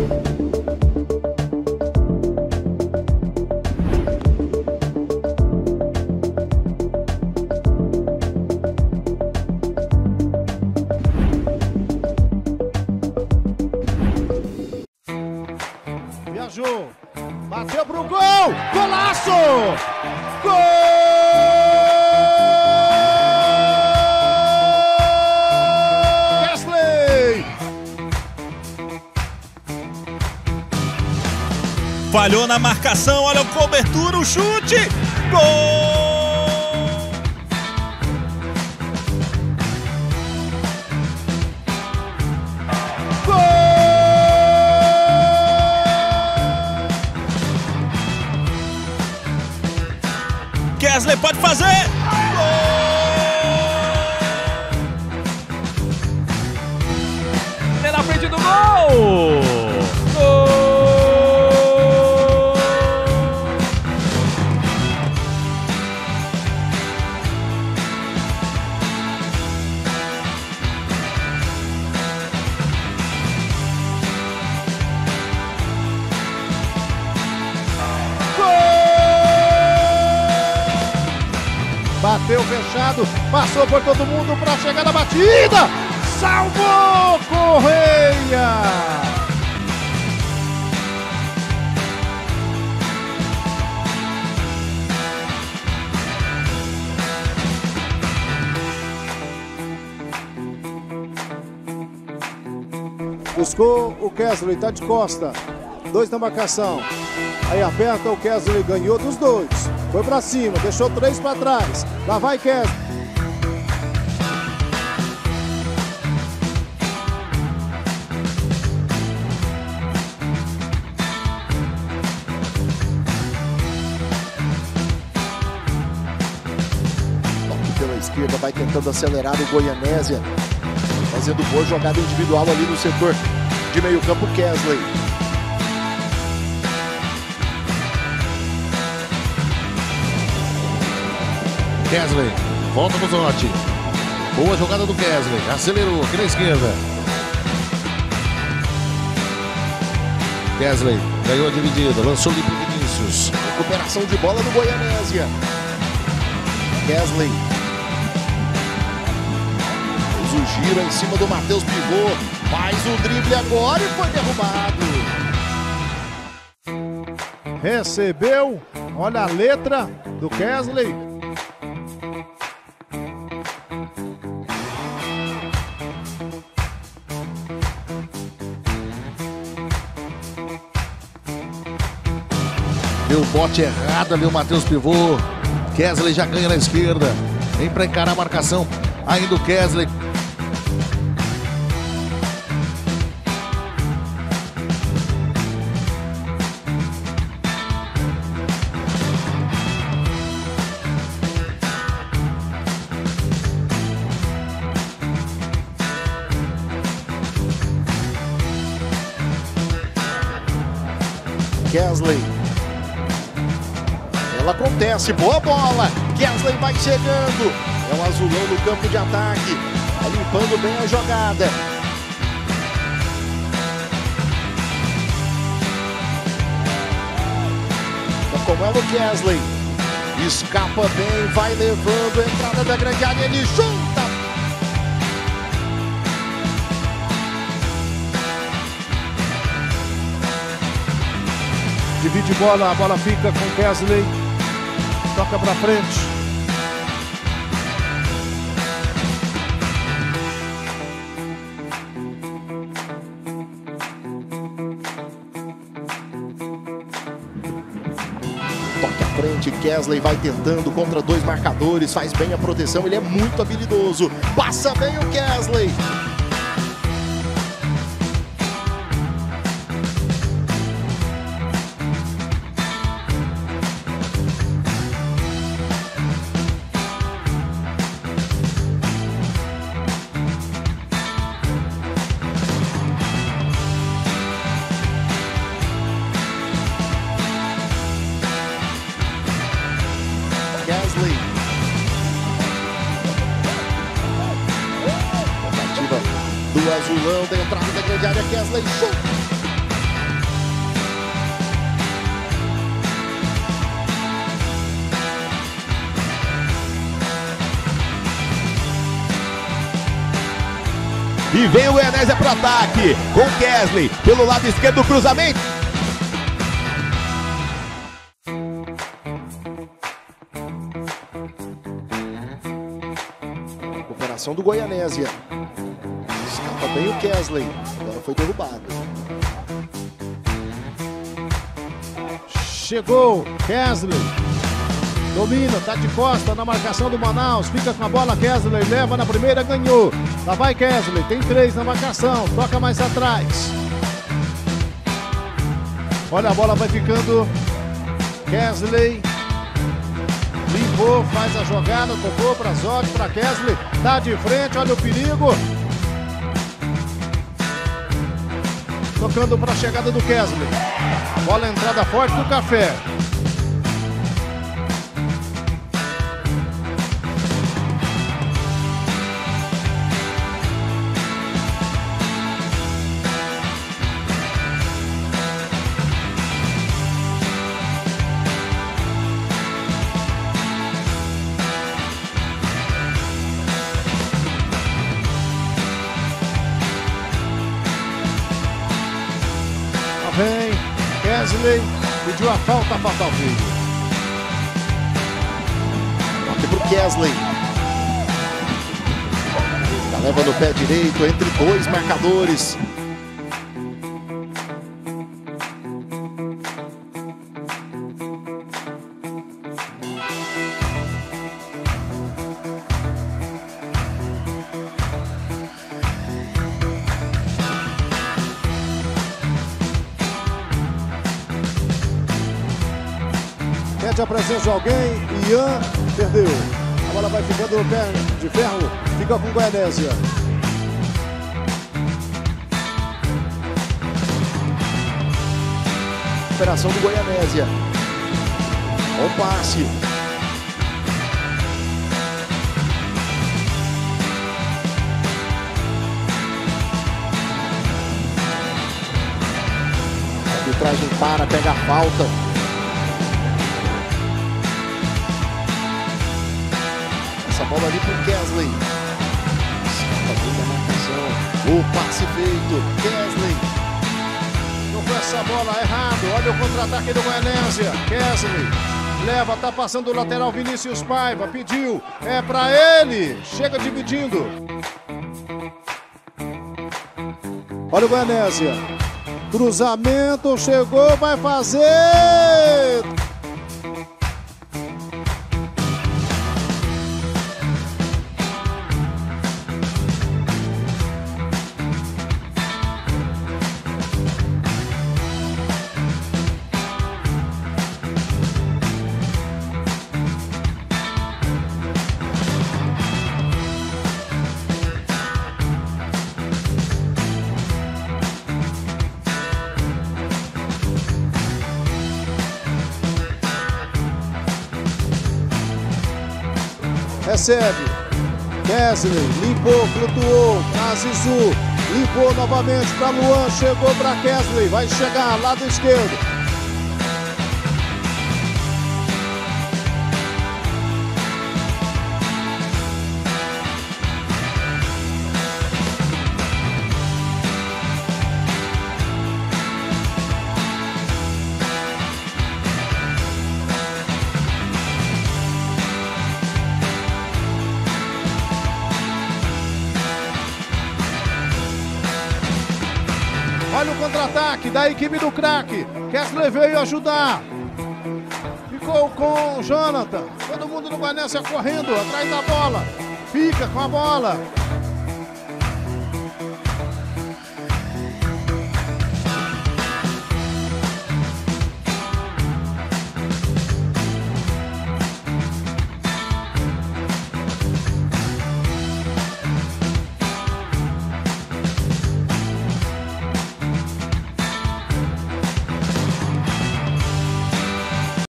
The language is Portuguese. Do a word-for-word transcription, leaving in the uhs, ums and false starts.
Viajou, bateu pro gol, golaço! Gol! Kesley! Falhou na marcação, olha a cobertura, o chute! Gol! Kesley pode fazer! Gol! Ele na frente do gol! Gol! Bateu fechado, passou por todo mundo para chegar na batida, salvou Correia! Buscou o Kesley, tá de costa, dois na marcação, aí aperta o Kesley, ganhou dos dois. Foi pra cima, deixou três pra trás. Lá vai Kesley. Toque pela esquerda, vai tentando acelerar o Goianésia. Fazendo boa jogada individual ali no setor de meio campo, Kesley. Kesley, volta pro Zotti. Boa jogada do Kesley, acelerou aqui na esquerda. Kesley ganhou a dividida, lançou ali pro Vinícius. Recuperação de bola do Goianésia. Kesley. Fez o giro em cima do Matheus Pivô. Faz o drible agora e foi derrubado. Recebeu, olha a letra do Kesley. Deu o bote errado ali o Matheus Pivô. Kesley já ganha na esquerda. Vem para encarar a marcação. Ainda o Kesley. Kesley. Ela acontece, boa bola. Kesley vai chegando. É o azulão no campo de ataque. Tá limpando bem a jogada. Tá com ela o Kesley. Escapa bem, vai levando a entrada da grande área. Ele junta. Divide bola, a bola fica com Kesley. Toca pra frente. Toque à frente, Kesley vai tentando contra dois marcadores. Faz bem a proteção, ele é muito habilidoso. Passa bem o Kesley. Kesley. Tentativa do azulão da entrada da grande área. Kesley chuta. E vem o Goianésia pro ataque. Com o Kesley pelo lado esquerdo do cruzamento. Recuperação do Goianésia. Escapa bem o Kesley. Agora foi derrubado. Chegou Kesley. Domina, tá de costa na marcação do Manaus. Fica com a bola, Kesley leva na primeira, ganhou. Lá vai Kesley, tem três na marcação. Toca mais atrás. Olha, a bola vai ficando. Kesley limpou, faz a jogada, tocou para Zog, para Kesley. Tá de frente, olha o perigo. Tocando para a chegada do Kesley. Bola entrada forte do Café. Vem, Kesley pediu a falta fatal, filho. Toque pro Kesley. Tá levando o pé direito entre dois marcadores. Pede a presença de alguém, Ian perdeu. A bola vai ficando no pé de ferro, fica com Goianésia. Operação do Goianésia. Bom passe. A arbitragem para, pega a falta. Essa bola ali pro Kesley. Escapa bem da marcação. O passe feito. Kesley. Tocou essa bola errado. Olha o contra-ataque do Goianésia. Kesley leva, tá passando o lateral Vinícius Paiva. Pediu. É pra ele. Chega dividindo. Olha o Goianésia. Cruzamento. Chegou. Vai fazer. Recebe. Kesley limpou, flutuou. Azizu limpou novamente para Luan. Chegou para Kesley. Vai chegar lado esquerdo. Olha o contra-ataque da equipe do craque. Kesley veio ajudar. Ficou com o Jonathan. Todo mundo no Goianésia correndo atrás da bola. Fica com a bola.